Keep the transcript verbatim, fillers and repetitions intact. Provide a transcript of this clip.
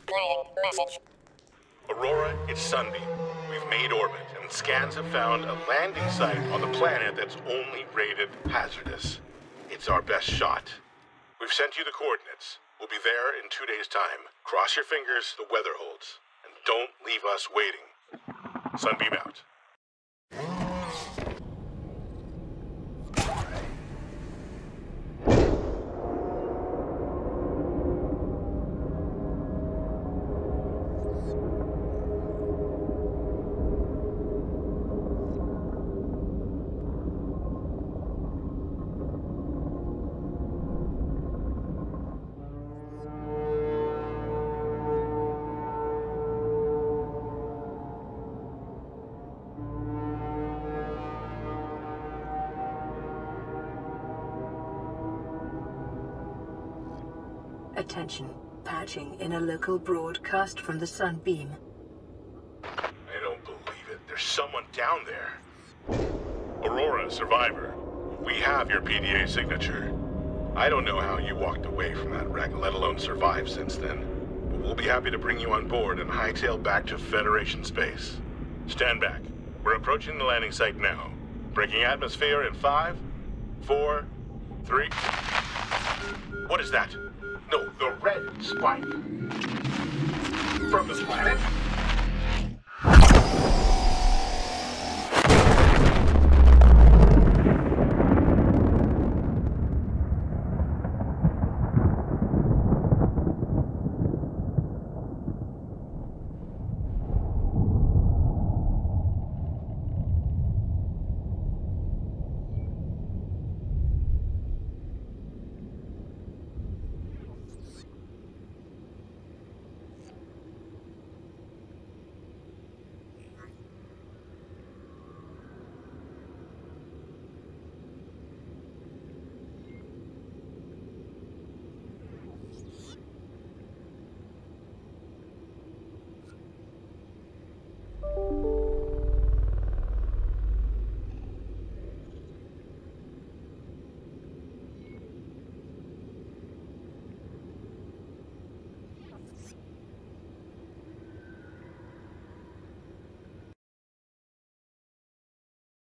Message. Aurora, it's Sunbeam. We've made orbit, and scans have found a landing site on the planet that's only rated hazardous. It's our best shot. We've sent you the coordinates. We'll be there in two days' time. Cross your fingers the weather holds. And don't leave us waiting. Sunbeam out. Attention. Patching in a local broadcast from the Sunbeam. I don't believe it. There's someone down there. Aurora, survivor. We have your P D A signature. I don't know how you walked away from that wreck, let alone survived since then. But we'll be happy to bring you on board and hightail back to Federation space. Stand back. We're approaching the landing site now. Breaking atmosphere in five, four, three... What is that? No, the red spike. From the planet.